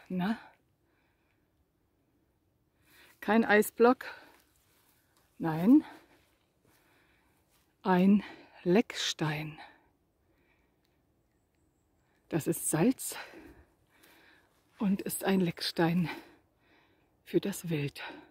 Na? Kein Eisblock. Nein. Ein Leckstein. Das ist Salz und ist ein Leckstein für das Wild.